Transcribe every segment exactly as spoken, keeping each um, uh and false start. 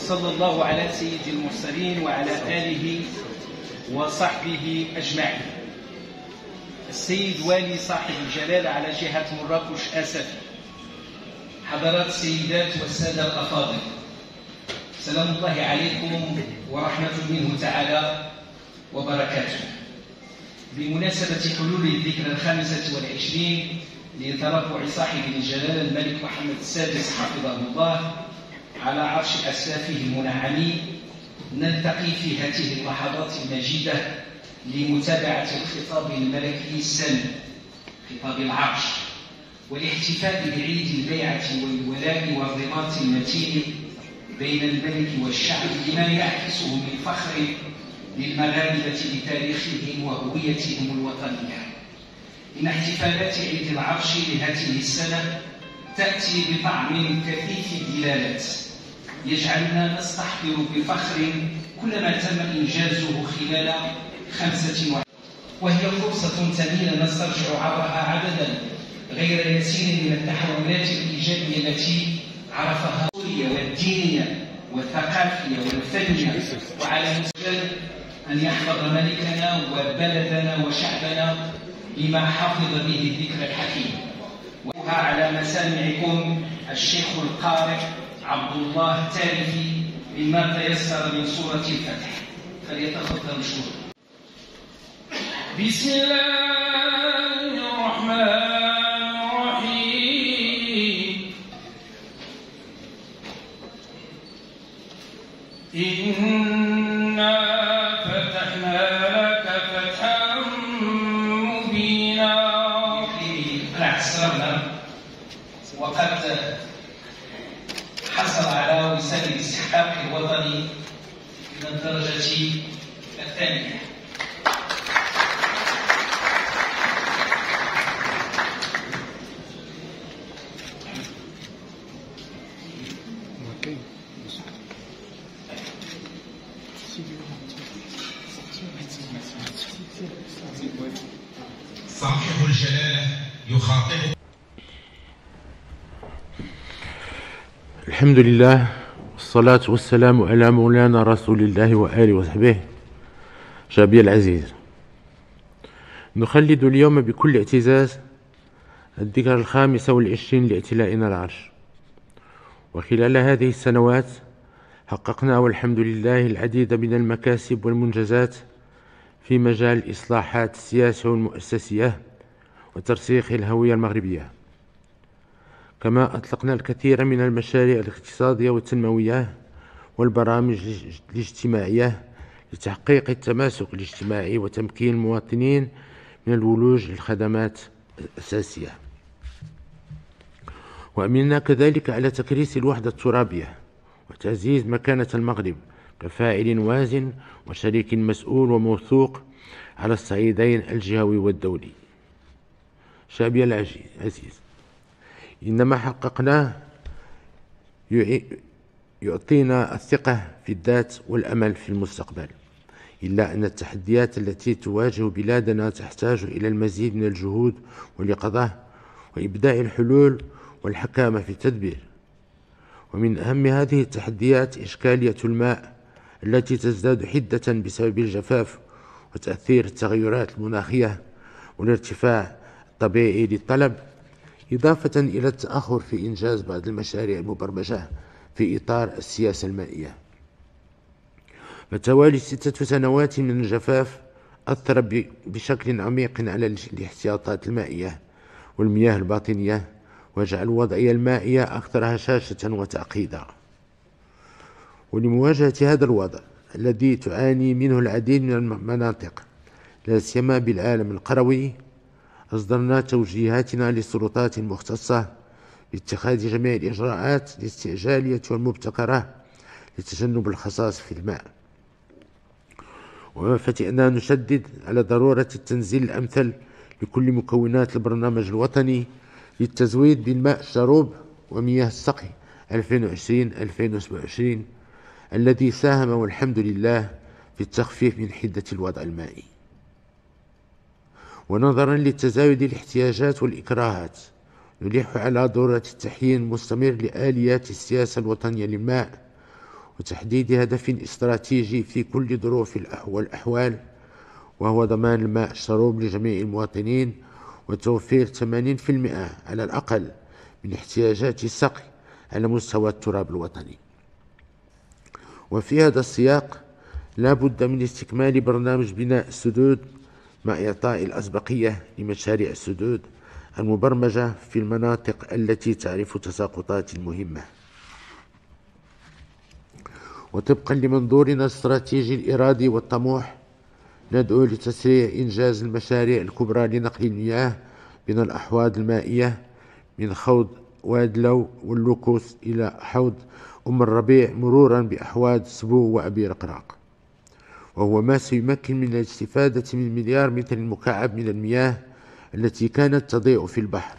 وصلى الله على سيد المرسلين وعلى آله وصحبه أجمعين. السيد والي صاحب الجلالة على جهة مراكش آسفي، حضرات السيدات والسادة الأفاضل، سلام الله عليكم ورحمة منه تعالى وبركاته. بمناسبة حلول الذكرى الخامسة والعشرين لترفع صاحب الجلالة الملك محمد السادس حفظه الله على عرش أسلافه المنعمين، نلتقي في هذه اللحظات المجيدة لمتابعة الخطاب الملكي السامي، خطاب العرش، والاحتفال بعيد البيعة والولاء والرباط المتين بين الملك والشعب، بما يعكسه من فخر للمغاربة بتاريخهم وهويتهم الوطنية. إن احتفالات عيد العرش لهذه السنة تأتي بطعم كثيف الدلالات يجعلنا نستحضر بفخر كل ما تم إنجازه خلال خمسة وعشرين، وهي فرصة ثمينة نسترجع عبرها عددا غير يسير من التحولات الإيجابية التي عرفها سوريا والدينية والثقافية والفنية، وعلى مستوى أن يحفظ ملكنا وبلدنا وشعبنا بما حفظ به الذكر الحكيم. وها على مسامعكم الشيخ القارئ عبد الله التاريخي مما تيسر من سورة الفتح، فليتفضل مشكورا. بسم الله الرحمن الرحيم. إنا فتحنا لك فتحا مبينا. العسرنا وقد حصل على وسام الاستحقاق الوطني من الدرجة الثانية. صاحب الجلالة يخاطب. الحمد لله والصلاة والسلام على مولانا رسول الله وآله وصحبه. شعبي العزيز، نخلد اليوم بكل اعتزاز الذكرى الخامسة والعشرين لاعتلائنا العرش، وخلال هذه السنوات حققنا والحمد لله العديد من المكاسب والمنجزات في مجال الإصلاحات السياسية والمؤسسية وترسيخ الهوية المغربية، كما أطلقنا الكثير من المشاريع الاقتصادية والتنموية والبرامج الاجتماعية لتحقيق التماسك الاجتماعي وتمكين المواطنين من الولوج للخدمات الأساسية. وأملنا كذلك على تكريس الوحدة الترابية وتعزيز مكانة المغرب كفاعل وازن وشريك مسؤول وموثوق على الصعيدين الجهوي والدولي. شعبي العزيز، إن ما حققناه يعطينا الثقة في الذات والأمل في المستقبل، إلا أن التحديات التي تواجه بلادنا تحتاج إلى المزيد من الجهود واليقظة وإبداع الحلول والحكامة في التدبير. ومن أهم هذه التحديات إشكالية الماء التي تزداد حدة بسبب الجفاف وتأثير التغيرات المناخية والارتفاع الطبيعي للطلب، إضافة إلى التأخر في إنجاز بعض المشاريع المبرمجة في إطار السياسة المائية. فتوالي ستة سنوات من الجفاف أثر بشكل عميق على الاحتياطات المائية والمياه الباطنية، وجعل الوضعية المائية أكثر هشاشة وتعقيدا. ولمواجهة هذا الوضع الذي تعاني منه العديد من المناطق لا سيما بالعالم القروي، أصدرنا توجيهاتنا للسلطات المختصة باتخاذ جميع الإجراءات الاستعجالية والمبتكرة لتجنب الخصاص في الماء. وفتئنا نشدد على ضرورة التنزيل الأمثل لكل مكونات البرنامج الوطني للتزويد بالماء الشروب ومياه السقي ألفين وعشرين ألفين وسبعة وعشرين، الذي ساهم والحمد لله في التخفيف من حدة الوضع المائي. ونظرا لتزايد الاحتياجات والإكراهات نلح على ضرورة التحيين المستمر لآليات السياسة الوطنية للماء وتحديد هدف استراتيجي في كل ظروف والأحوال، وهو ضمان الماء الشروب لجميع المواطنين وتوفير ثمانين بالمئة على الأقل من احتياجات السقي على مستوى التراب الوطني. وفي هذا السياق لا بد من استكمال برنامج بناء السدود مع إعطاء الأسبقية لمشاريع السدود المبرمجة في المناطق التي تعرف تساقطات مهمة. وطبقا لمنظورنا الاستراتيجي الإرادي والطموح، ندعو لتسريع إنجاز المشاريع الكبرى لنقل المياه من الأحواض المائية من حوض وادلو واللوكوس إلى حوض أم الربيع، مرورا بأحواض سبو وأبي رقراق، وهو ما سيمكن من الاستفادة من مليار متر مكعب من المياه التي كانت تضيع في البحر.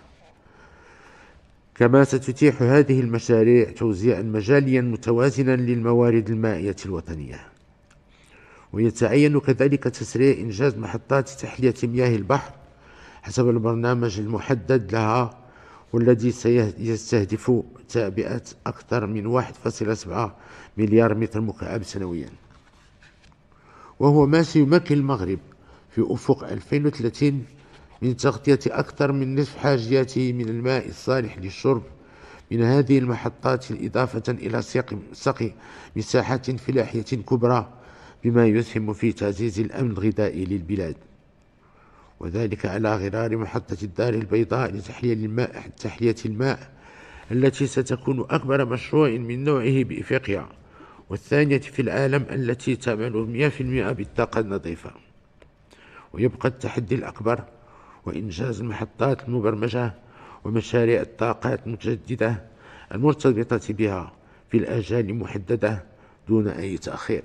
كما ستتيح هذه المشاريع توزيعا مجاليا متوازنا للموارد المائية الوطنية. ويتعين كذلك تسريع إنجاز محطات تحلية مياه البحر حسب البرنامج المحدد لها، والذي سيستهدف تعبئة أكثر من واحد فاصلة سبعة مليار متر مكعب سنويا، وهو ما سيمكن المغرب في أفق ألفين وثلاثين من تغطية أكثر من نصف حاجياته من الماء الصالح للشرب من هذه المحطات، إضافة إلى سقي مساحات فلاحية كبرى، بما يسهم في تعزيز الأمن الغذائي للبلاد، وذلك على غرار محطة الدار البيضاء لتحلية الماء, تحلية الماء التي ستكون أكبر مشروع من نوعه بإفريقيا والثانية في العالم التي تعمل مئة بالمئة بالطاقة النظيفة. ويبقى التحدي الأكبر وإنجاز المحطات المبرمجة ومشاريع الطاقات المتجددة المرتبطة بها في الآجال المحددة دون أي تأخير.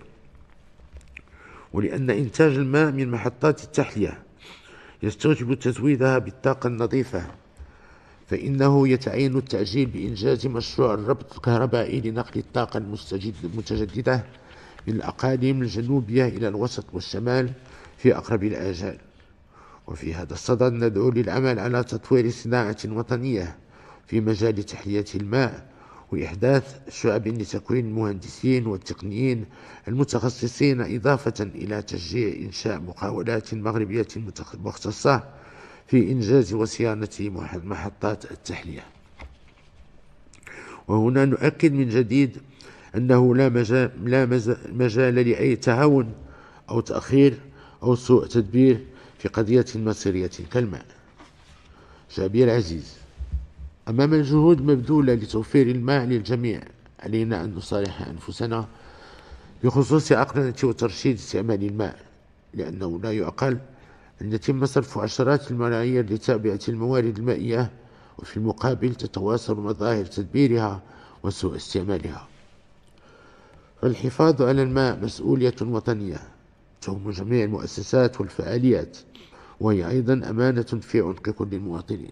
ولأن إنتاج الماء من محطات التحلية يستوجب تزويدها بالطاقة النظيفة، فإنه يتعين التعجيل بإنجاز مشروع الربط الكهربائي لنقل الطاقة المتجددة من الأقاليم الجنوبية إلى الوسط والشمال في أقرب الآجال. وفي هذا الصدد ندعو للعمل على تطوير صناعة وطنية في مجال تحلية الماء وإحداث شعب لتكوين المهندسين والتقنيين المتخصصين، إضافة إلى تشجيع إنشاء مقاولات مغربية مختصة في إنجاز وصيانة محطات التحلية. وهنا نؤكد من جديد أنه لا مجال, لا مجال لأي تهاون أو تأخير أو سوء تدبير في قضية مصيرية كالماء. شعبي العزيز، أمام الجهود المبذولة لتوفير الماء للجميع، علينا أن نصالح أنفسنا بخصوص عقلنة وترشيد استعمال الماء، لأنه لا يعقل أن يتم صرف عشرات الملايين لتعبئة الموارد المائية وفي المقابل تتواصل مظاهر تدبيرها وسوء استعمالها. فالحفاظ على الماء مسؤولية وطنية تهم جميع المؤسسات والفعاليات، وهي أيضا أمانة في عنق كل المواطنين.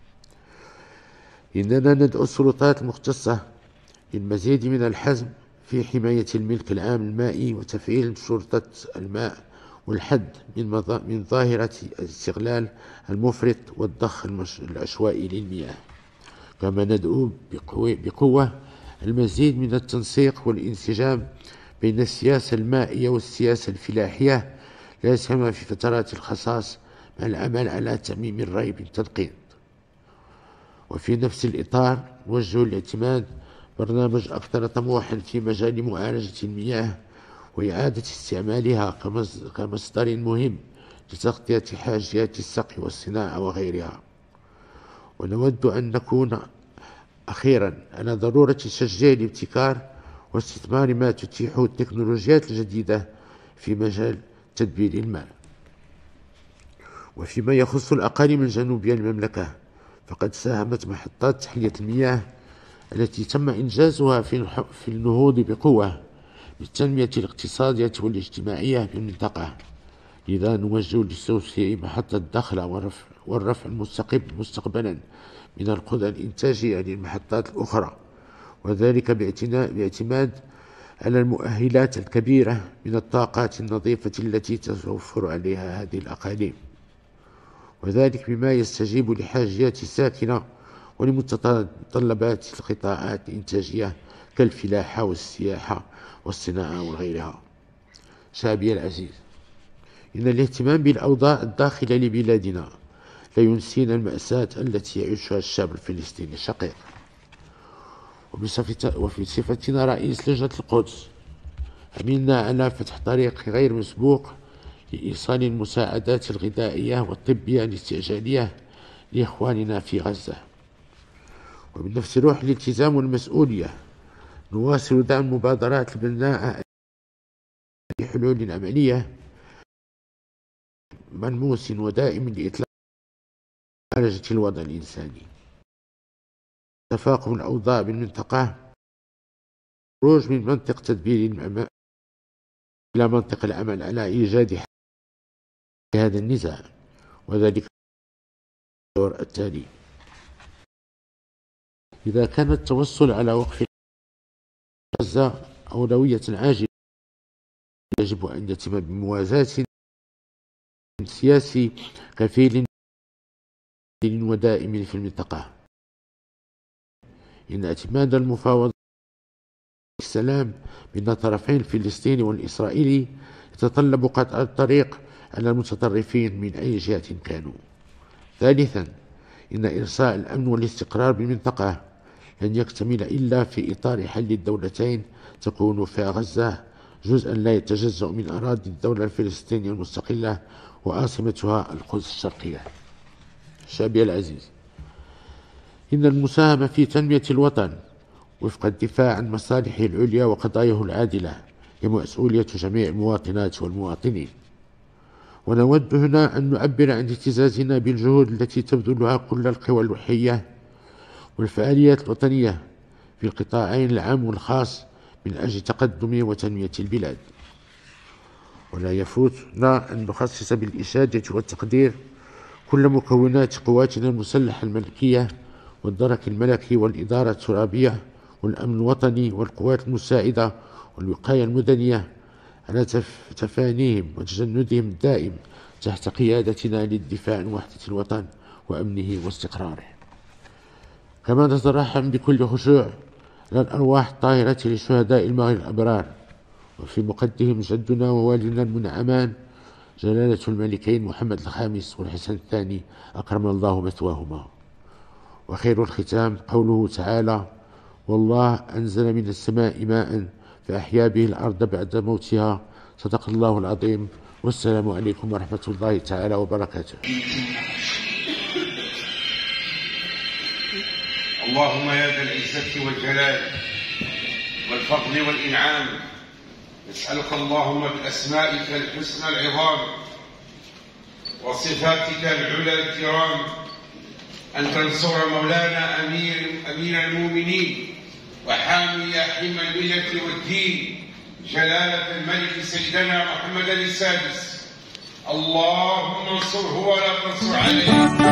إننا ندعو السلطات المختصة للمزيد من الحزم في حماية الملك العام المائي وتفعيل شرطة الماء والحد من, من ظاهرة الاستغلال المفرط والضخ العشوائي للمياه. كما ندعو بقوة المزيد من التنسيق والانسجام بين السياسة المائية والسياسة الفلاحية، لا سيما في فترات الخصاص، مع العمل على تعميم الري بالتنقيط. وفي نفس الإطار نوجه الاعتماد برنامج أكثر طموحا في مجال معالجة المياه وإعادة استعمالها كمصدر مهم لتغطية حاجيات السقي والصناعة وغيرها. ونود أن نكون أخيرا على ضرورة تشجيع الابتكار واستثمار ما تتيحه التكنولوجيات الجديدة في مجال تدبير الماء. وفيما يخص الأقاليم الجنوبية للمملكة، فقد ساهمت محطات تحلية المياه التي تم إنجازها في النهوض بقوة بالتنمية الاقتصادية والاجتماعية في المنطقة. لذا نوجه لتوسيع محطة دخلة والرفع, والرفع مستقبلا من القدرة الإنتاجية للمحطات الأخرى، وذلك باعتماد على المؤهلات الكبيرة من الطاقات النظيفة التي تتوفر عليها هذه الأقاليم، وذلك بما يستجيب لحاجيات الساكنة ولمتطلبات القطاعات الإنتاجية كالفلاحة والسياحة والصناعة وغيرها. شعبي العزيز، إن الاهتمام بالأوضاع الداخلة لبلادنا لا ينسينا المأساة التي يعيشها الشعب الفلسطيني الشقيق. وفي صفتنا رئيس لجنة القدس عملنا على فتح طريق غير مسبوق لإيصال المساعدات الغذائية والطبية الاستعجالية لإخواننا في غزة. وبنفس روح الالتزام والمسؤولية نواصل دعم المبادرات البناءة لحلول عملية ملموس ودائم لإطلاق معالجة الوضع الإنساني، تفاقم الأوضاع بالمنطقة، خروج من منطقة تدبير إلى منطقة العمل على إيجاد حل لهذا النزاع، وذلك الدور التالي: إذا كان التوصل على وقف غزة أولوية عاجلة، يجب أن يتم بموازاة سياسي كفيل ودائم في المنطقة. إن اعتماد المفاوضات السلام بين الطرفين الفلسطيني والإسرائيلي يتطلب قطع الطريق على المتطرفين من أي جهة كانوا. ثالثا، إن إرساء الأمن والاستقرار بالمنطقة لن يكتمل إلا في إطار حل الدولتين تكون في غزة جزءا لا يتجزأ من أراضي الدولة الفلسطينية المستقلة وعاصمتها القدس الشرقية. شعبي العزيز، إن المساهمة في تنمية الوطن وفق الدفاع عن مصالحه العليا وقضاياه العادلة هي مسؤولية جميع المواطنات والمواطنين. ونود هنا أن نعبر عن اعتزازنا بالجهود التي تبذلها كل القوى الوحية والفعاليات الوطنية في القطاعين العام والخاص من أجل تقدم وتنمية البلاد. ولا يفوتنا أن نخصص بالإشادة والتقدير كل مكونات قواتنا المسلحة الملكية والدرك الملكي والإدارة الترابية والأمن الوطني والقوات المساعدة والوقاية المدنية على تفانيهم وتجندهم الدائم تحت قيادتنا للدفاع عن وحدة الوطن وأمنه واستقراره. كما نترحم بكل خشوع على الأرواح الطاهرة لشهداء المغرب الأبرار، وفي مقدهم جدنا ووالدنا المنعمان جلالة الملكين محمد الخامس والحسن الثاني أكرم الله مثواهما. وخير الختام قوله تعالى: والله أنزل من السماء ماء فأحيا به الأرض بعد موتها. صدق الله العظيم، والسلام عليكم ورحمة الله تعالى وبركاته. اللهم يا ذا العزة والجلال والفضل والإنعام، نسألك اللهم بأسمائك الحسنى العظام وصفاتك العلى الكرام أن تنصر مولانا أمير أمير المؤمنين وحامي حمى الملة والدين جلالة الملك سيدنا محمد السادس. اللهم انصره ولا تنصر عليه.